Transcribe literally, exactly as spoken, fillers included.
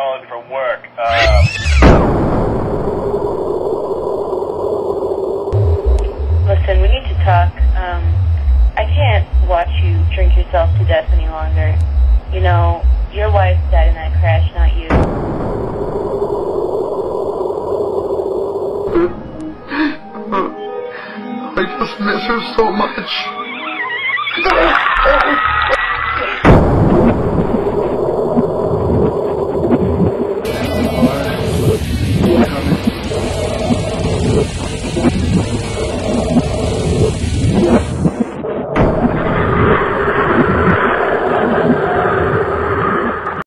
calling from work. Uh... Listen, we need to talk. Um, I can't watch you drink yourself to death any longer. You know, your wife died in that crash, not you. I just miss her so much.